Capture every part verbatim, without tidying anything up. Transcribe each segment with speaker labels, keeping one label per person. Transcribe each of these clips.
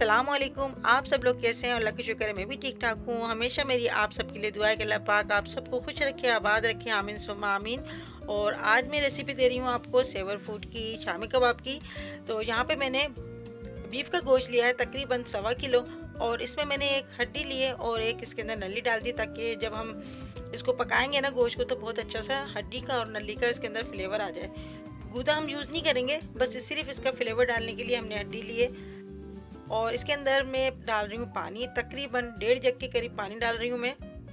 Speaker 1: अस्सलामुअलैकुम। आप सब लोग कैसे हैं? अल्लाह का शुक्र है मैं भी ठीक ठाक हूँ। हमेशा मेरी आप सबके लिए दुआ है कि अल्लाह पाक आप सबको खुश रखे, आबाद रखे, आमीन सुम्मा आमीन। और आज मैं रेसिपी दे रही हूँ आपको सेवर फूड की, शामी कबाब की। तो यहाँ पे मैंने बीफ का गोश्त लिया है तकरीबन सवा किलो, और इसमें मैंने एक हड्डी ली है और एक इसके अंदर नली डाल दी, ताकि जब हम इसको पकाएंगे ना गोश्त को तो बहुत अच्छा सा हड्डी का और नली का इसके अंदर फ्लेवर आ जाए। गूदा हम यूज़ नहीं करेंगे, बस सिर्फ इसका फ्लेवर डालने के लिए हमने हड्डी ली है। और इसके अंदर मैं डाल रही हूँ पानी, तकरीबन डेढ़ जग के करीब पानी डाल रही हूँ मैं।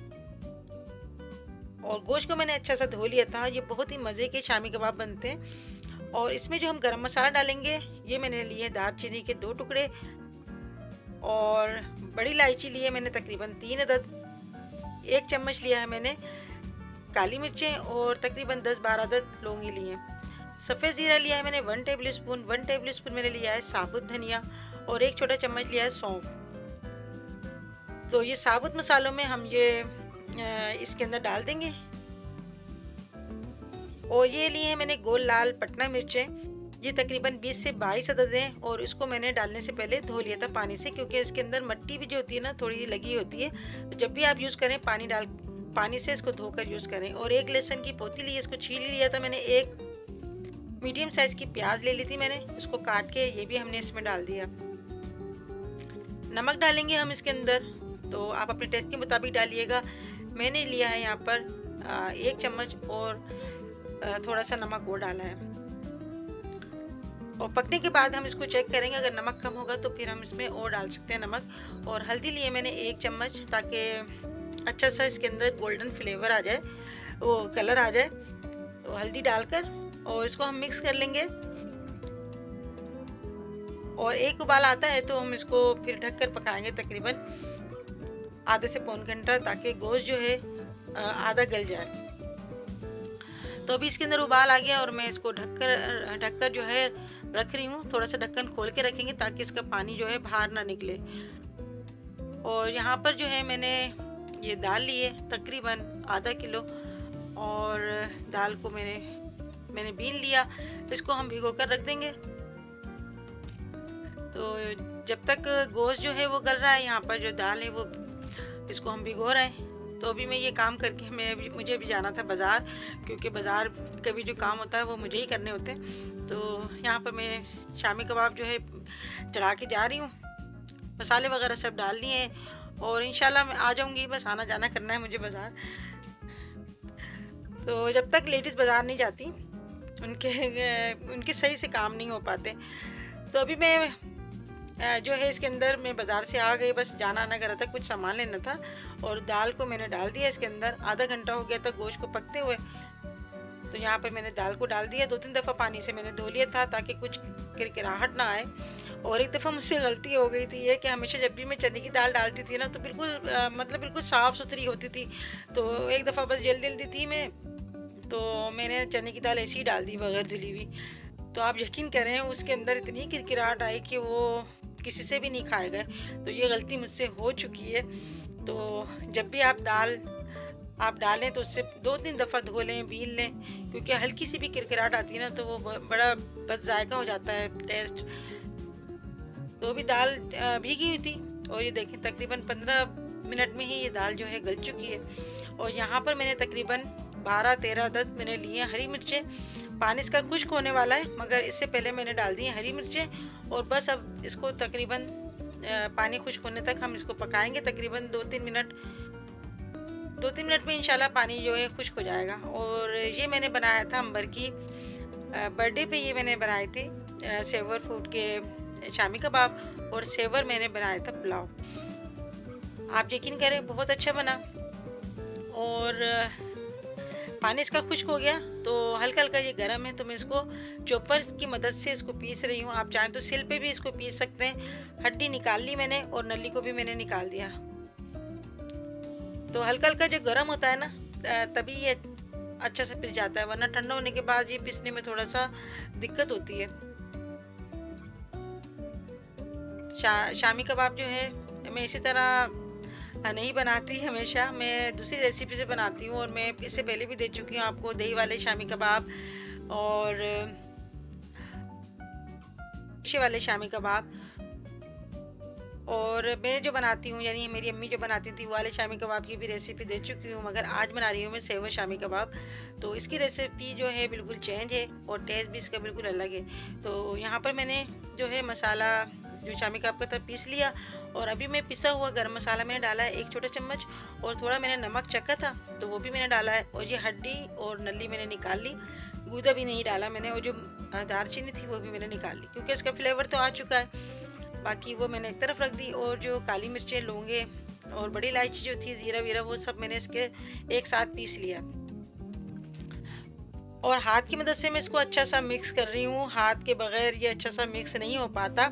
Speaker 1: और गोश्त को मैंने अच्छा सा धो लिया था। ये बहुत ही मज़े के शामी कबाब बनते हैं। और इसमें जो हम गरम मसाला डालेंगे, ये मैंने लिए है दालचीनी के दो टुकड़े, और बड़ी इलायची ली है मैंने तकरीबन तीन अदद, एक चम्मच लिया है मैंने काली मिर्चें, और तकरीबन दस बारह अदद लौंगी लिए हैं। सफ़ेद ज़ीरा लिया है मैंने one tablespoon, one tablespoon मैंने लिया है साबुत धनिया, और एक छोटा चम्मच लिया है सौंफ। तो ये साबुत मसालों में हम ये इसके अंदर डाल देंगे। और ये लिए हैं मैंने गोल लाल पटना मिर्चें, ये तकरीबन बीस से बाईस अदद हैं, और इसको मैंने डालने से पहले धो लिया था पानी से, क्योंकि इसके अंदर मिट्टी भी जो होती है ना थोड़ी लगी होती है। तो जब भी आप यूज़ करें पानी डाल पानी से इसको धोकर यूज़ करें। और एक लहसुन की पोती ली, इसको छील लिया था मैंने। एक मीडियम साइज़ की प्याज ले ली थी मैंने, उसको काट के ये भी हमने इसमें डाल दिया। नमक डालेंगे हम इसके अंदर, तो आप अपने टेस्ट के मुताबिक डालिएगा। मैंने लिया है यहाँ पर एक चम्मच, और थोड़ा सा नमक और डाला है। और पकने के बाद हम इसको चेक करेंगे, अगर नमक कम होगा तो फिर हम इसमें और डाल सकते हैं नमक। और हल्दी लिए मैंने एक चम्मच, ताकि अच्छा सा इसके अंदर गोल्डन फ्लेवर आ जाए, वो कलर आ जाए। तो हल्दी डालकर और इसको हम मिक्स कर लेंगे। और एक उबाल आता है तो हम इसको फिर ढककर पकाएंगे तकरीबन आधे से पौन घंटा, ताकि गोश्त जो है आधा गल जाए। तो अभी इसके अंदर उबाल आ गया, और मैं इसको ढककर ढककर जो है रख रही हूँ। थोड़ा सा ढक्कन खोल के रखेंगे ताकि इसका पानी जो है बाहर ना निकले। और यहाँ पर जो है मैंने ये दाल ली है तकरीबन आधा किलो, और दाल को मैंने मैंने बीन लिया। इसको हम भिगो कर रख देंगे। तो जब तक गोश्त जो है वो गल रहा है, यहाँ पर जो दाल है वो इसको हम भिगो रहे हैं। तो अभी मैं ये काम करके मैं भी मुझे भी जाना था बाज़ार, क्योंकि बाज़ार का भी जो काम होता है वो मुझे ही करने होते हैं। तो यहाँ पर मैं शामी कबाब जो है चढ़ा के जा रही हूँ। मसाले वगैरह सब डाल लिए हैं, और इंशाल्लाह मैं आ जाऊँगी। बस आना जाना करना है मुझे बाज़ार। तो जब तक लेडीज़ बाज़ार नहीं जाती, उनके उनके सही से काम नहीं हो पाते। तो अभी मैं जो है इसके अंदर मैं बाज़ार से आ गई, बस जाना आना कर रहा था, कुछ सामान लेना था। और दाल को मैंने डाल दिया इसके अंदर। आधा घंटा हो गया था गोश्त को पकते हुए। तो यहाँ पर मैंने दाल को डाल दिया। दो तीन दफ़ा पानी से मैंने धो लिया था, ताकि कुछ किरकिराहट ना आए। और एक दफ़ा मुझसे गलती हो गई थी ये, कि हमेशा जब भी मैं चने की दाल डालती थी ना, तो बिल्कुल आ, मतलब बिल्कुल साफ़ सुथरी होती थी। तो एक दफ़ा बस जल्दी जल्दी थी मैं, तो मैंने चने की दाल ऐसी ही डाल दी बगैर धुली हुई। तो आप यकीन करें उसके अंदर इतनी किरकिराहट आई कि वो किसी से भी नहीं खाए गए। तो ये गलती मुझसे हो चुकी है। तो जब भी आप दाल आप डालें तो उससे दो तीन दफ़ा धो लें, बीन लें, क्योंकि हल्की सी भी किरकिराहट आती है ना तो वो बड़ा बस जायका हो जाता है टेस्ट। तो भी दाल भीगी हुई थी, और ये देखें तकरीबन पंद्रह मिनट में ही ये दाल जो है गल चुकी है। और यहाँ पर मैंने तकरीबन बारह तेरह अदद मैंने लिए हैं हरी मिर्चें। पानी इसका खुश्क होने वाला है, मगर इससे पहले मैंने डाल दी है हरी मिर्चें। और बस अब इसको तकरीबन पानी खुश्क होने तक हम इसको पकाएंगे, तकरीबन दो तीन मिनट दो तीन मिनट में इंशाल्लाह पानी जो है खुश्क हो जाएगा। और ये मैंने बनाया था अंबर की बर्थडे पे, ये मैंने बनाए थे सेवर फूड के शामी कबाब, और सेवर मैंने बनाया था पुलाव। आप यकीन करें बहुत अच्छा बना। और पानी इसका खुश्क हो गया, तो हल्का हल्का ये गर्म है, तो मैं इसको चॉपर की मदद से इसको पीस रही हूँ। आप चाहें तो सिल पे भी इसको पीस सकते हैं। हड्डी निकाल ली मैंने, और नली को भी मैंने निकाल दिया। तो हल्का हल्का जो गर्म होता है ना, तभी ये अच्छा से पिस जाता है, वरना ठंडा होने के बाद ये पिसने में थोड़ा सा दिक्कत होती है। शा, शामी कबाब जो है मैं इसी तरह नहीं बनाती, हमेशा मैं दूसरी रेसिपी से बनाती हूँ। और मैं इससे पहले भी दे चुकी हूँ आपको दही वाले शामी कबाब और वाले शामी कबाब। और मैं जो बनाती हूँ, यानी मेरी अम्मी जो बनाती थी, वो वाले शामी कबाब की भी रेसिपी दे चुकी हूँ, मगर आज बना रही हूँ मैं सेव शामी कबाब। तो इसकी रेसिपी जो है बिल्कुल चेंज है और टेस्ट भी इसका बिल्कुल अलग है। तो यहाँ पर मैंने जो है मसाला जो शामी कबाब का था पीस लिया, और अभी मैं पिसा हुआ गरम मसाला मैंने डाला है एक छोटा चम्मच, और थोड़ा मैंने नमक चखा था तो वो भी मैंने डाला है, और ये हड्डी और नली मैंने निकाल ली, गूदा भी नहीं डाला मैंने, और जो दालचीनी थी वो भी मैंने निकाल ली क्योंकि इसका फ्लेवर तो आ चुका है। बाकी वो मैंने एक तरफ रख दी, और जो काली मिर्चें, लौंगे और बड़ी इलायची जो थी, ज़ीरा वीरा, वो सब मैंने इसके एक साथ पीस लिया, और हाथ की मदद से मैं इसको अच्छा सा मिक्स कर रही हूँ। हाथ के बगैर ये अच्छा सा मिक्स नहीं हो पाता,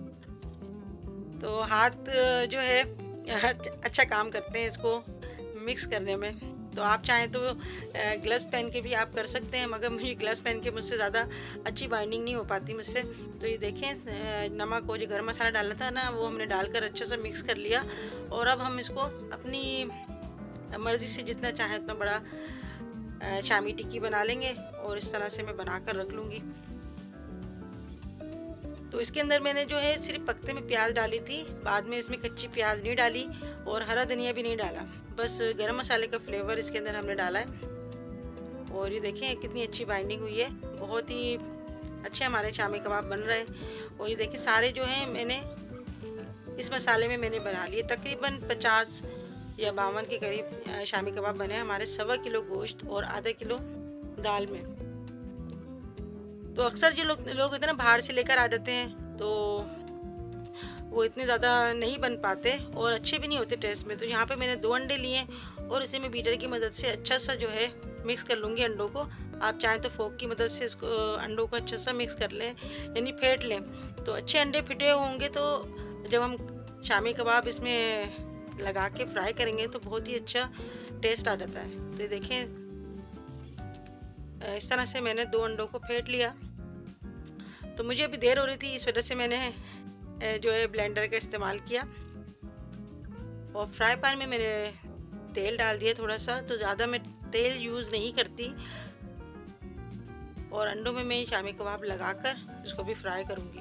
Speaker 1: तो हाथ जो है अच्छा काम करते हैं इसको मिक्स करने में। तो आप चाहें तो ग्लव्स पहन के भी आप कर सकते हैं, मगर मुझे ग्लव्स पहन के मुझसे ज़्यादा अच्छी बाइंडिंग नहीं हो पाती मुझसे। तो ये देखें, नमक और जो गरम मसाला डाला था ना, वो हमने डालकर अच्छा सा मिक्स कर लिया, और अब हम इसको अपनी मर्ज़ी से जितना चाहें उतना बड़ा शामी टिक्की बना लेंगे, और इस तरह से मैं बना कर रख लूँगी। तो इसके अंदर मैंने जो है सिर्फ पकते में प्याज डाली थी, बाद में इसमें कच्ची प्याज नहीं डाली और हरा धनिया भी नहीं डाला, बस गरम मसाले का फ्लेवर इसके अंदर हमने डाला है। और ये देखें कितनी अच्छी बाइंडिंग हुई है, बहुत ही अच्छे हमारे शामी कबाब बन रहे हैं। और ये देखिए सारे जो हैं मैंने इस मसाले में मैंने बना लिए, तकरीबन पचास या बावन के करीब शामी कबाब बने हमारे, सवा किलो गोश्त और आधा किलो दाल में। तो अक्सर जो लोग लोग होते हैं ना बाहर से लेकर आ जाते हैं, तो वो इतने ज़्यादा नहीं बन पाते और अच्छे भी नहीं होते टेस्ट में। तो यहाँ पे मैंने दो अंडे लिए, और इसे मैं बीटर की मदद से अच्छा सा जो है मिक्स कर लूँगी अंडों को। आप चाहें तो फोक की मदद से इसको अंडों को अच्छा सा मिक्स कर लें, यानी फेंट लें। तो अच्छे अंडे फिटे होंगे तो जब हम शामी कबाब इसमें लगा के फ्राई करेंगे तो बहुत ही अच्छा टेस्ट आ जाता है। तो ये देखें इस तरह से मैंने दो अंडों को फेंट लिया। तो मुझे अभी देर हो रही थी, इस वजह से मैंने जो है ब्लेंडर का इस्तेमाल किया, और फ्राई पैन में मैंने तेल डाल दिया थोड़ा सा, तो ज़्यादा मैं तेल यूज़ नहीं करती, और अंडों में मैं शामी कबाब लगाकर उसको भी फ्राई करूँगी।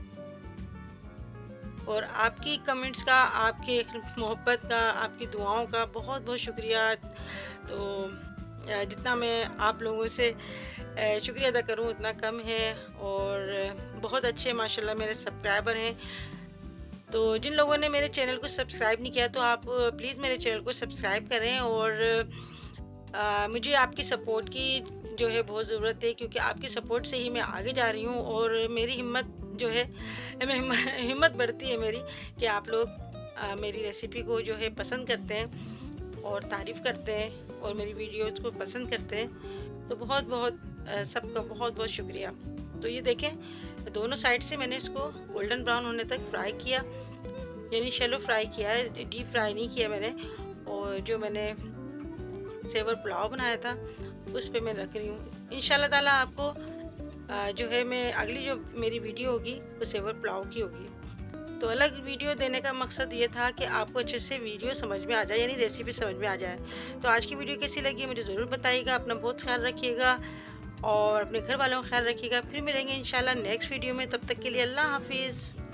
Speaker 1: और आपकी कमेंट्स का, आपके मोहब्बत का, आपकी दुआओं का बहुत बहुत शुक्रिया। तो जितना मैं आप लोगों से शुक्रिया अदा करूं उतना कम है, और बहुत अच्छे माशाल्लाह मेरे सब्सक्राइबर हैं। तो जिन लोगों ने मेरे चैनल को सब्सक्राइब नहीं किया तो आप प्लीज़ मेरे चैनल को सब्सक्राइब करें, और आ, मुझे आपकी सपोर्ट की जो है बहुत ज़रूरत है, क्योंकि आपकी सपोर्ट से ही मैं आगे जा रही हूँ, और मेरी हिम्मत जो है हिम्मत बढ़ती है मेरी कि आप लोग आ, मेरी रेसिपी को जो है पसंद करते हैं और तारीफ़ करते हैं और मेरी वीडियोज़ को पसंद करते हैं। तो बहुत बहुत सबका बहुत बहुत शुक्रिया। तो ये देखें दोनों साइड से मैंने इसको गोल्डन ब्राउन होने तक फ्राई किया, यानी शैलो फ्राई किया है, डीप फ्राई नहीं किया मैंने। और जो मैंने सेवर पुलाव बनाया था उस पे मैं रख रही हूँ। इंशाल्लाह ताला आपको जो है मैं अगली जो मेरी वीडियो होगी वो सेवर पुलाव की होगी। तो अलग वीडियो देने का मकसद ये था कि आपको अच्छे से वीडियो समझ में आ जाए, यानी रेसिपी समझ में आ जाए। तो आज की वीडियो कैसी लगी मुझे ज़रूर बताइएगा। अपना बहुत ख्याल रखिएगा और अपने घर वालों का ख्याल रखिएगा। फिर मिलेंगे इंशाल्लाह नेक्स्ट वीडियो में, तब तक के लिए अल्लाह हाफिज़।